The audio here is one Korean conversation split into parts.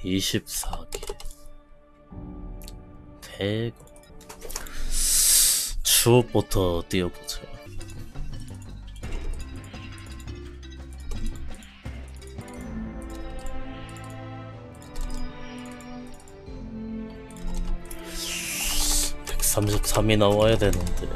24개. 대거. 추억부터 띄워보자. (133이) 나와야 되는데.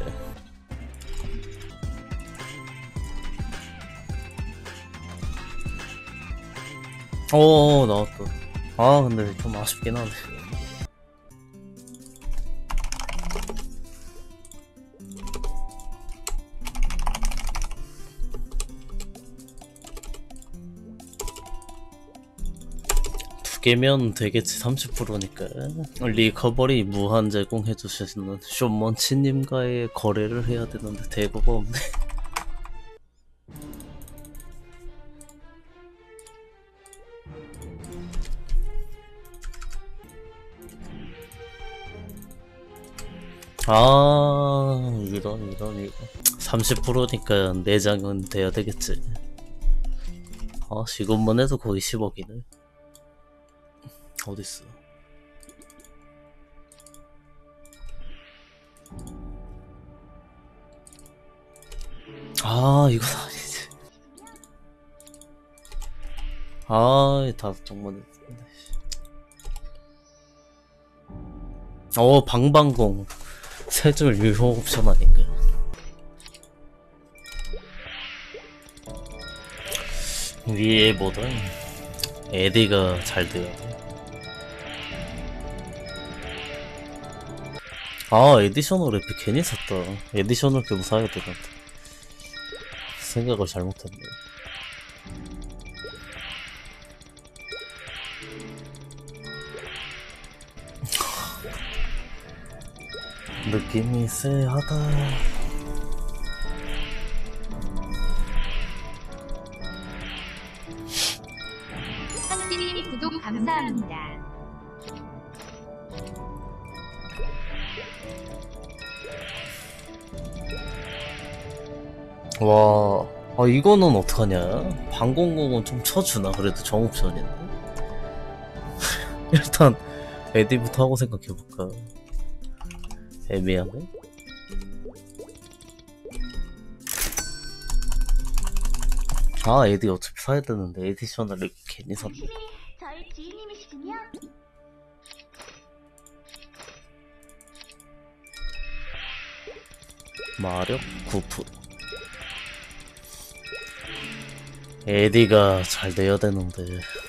오, 나왔다. 아, 근데 좀 아쉽긴 하네. 두 개면 되겠지. 30%니까. 리커버리 무한 제공해주시는 쇼먼치님과의 거래를 해야 되는데 대거가 없네. 아, 이런 30%니까 내장은 돼야 되겠지. 아, 이것만 해도 거의 10억이네. 어딨어? 아, 이건 아니지. 아, 5장만 했는데. 방방공. 세 줄 유효 옵션 아닌가? 위에 보다 에디가 잘 돼야 돼. 아, 에디셔널 에피 괜히 샀다. 에디셔널 캡 사야 되는데 생각을 잘못했네. 느낌이 쎄하다. 상진님 구독 감사합니다. 와, 이거는 어떡하냐? 방공공은 좀 쳐주나? 그래도 정옵션인데. 일단 에디부터 하고 생각해볼까? 애매하네. 아, 에디 어차피 사야 되는데 에디셔널을 괜히 샀네. 저희 지인님이시군요. 마력 9%. 에디가 잘 돼야 되는데.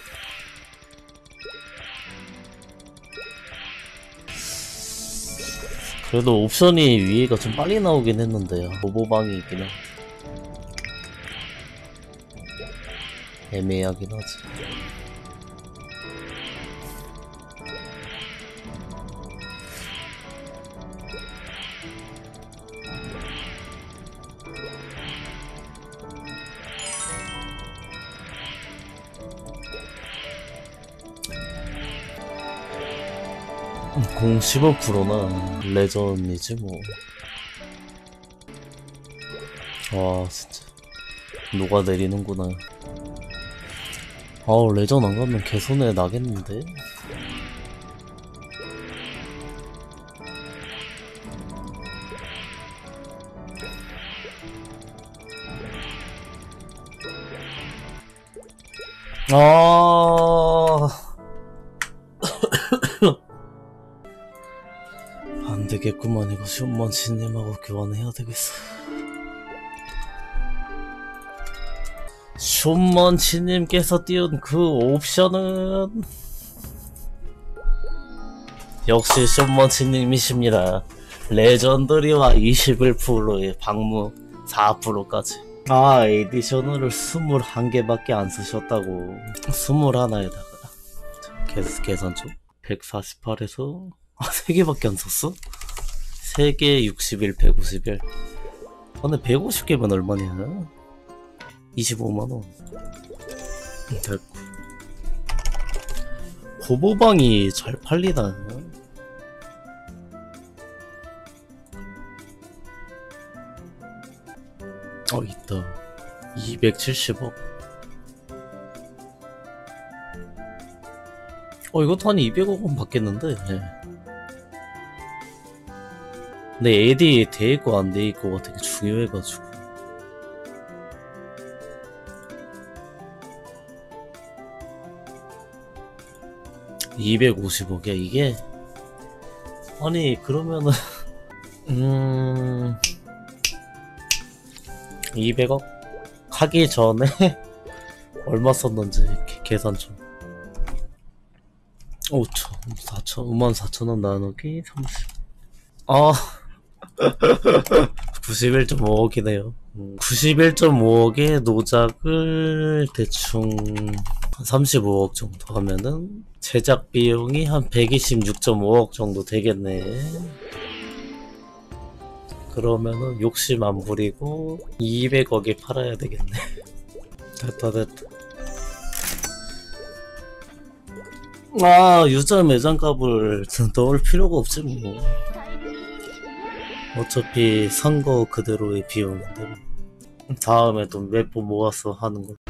그래도 옵션이 위에가 좀 빨리 나오긴 했는데요. 보보방이 있긴 한데 애매하긴 하지. 공 15%나 레전이지 뭐. 와, 진짜 녹아내리는구나. 레전 안 가면 개손해 나겠는데? 안 되겠구만. 이거 쇼먼치님하고 교환해야 되겠어. 쇼먼치님께서 띄운 그 옵션은 역시 쇼먼치님이십니다. 레전더리와 21%의 방무 4%까지. 에디셔널을 21개밖에 안 쓰셨다고. 21에다가 계산 좀 148에서 3개밖에 안 썼어? 3개 61, 151. 근데 150개면 얼마냐? 25만원. 됐고. 보보방이 잘 팔리나? 있다. 270억. 이것도 한 200억 원 받겠는데. 예. 근데 AD 돼있고 안 돼있고가 되게 중요해가지고. (250억이야) 이게. 아니 그러면은 200억 하기 전에 얼마 썼는지 계산 좀. 5천 4천 54,000원 나누기 30. 아 91.5억이네요 91.5억의 노작을 대충 35억 정도 하면은 제작 비용이 한 126.5억 정도 되겠네. 그러면은 욕심 안 부리고 200억에 팔아야 되겠네. 됐다. 유저 매장값을 넣을 필요가 없지 뭐. 어차피 산 거 그대로의 비용인데 다음에 또 몇 번 모아서 하는 거.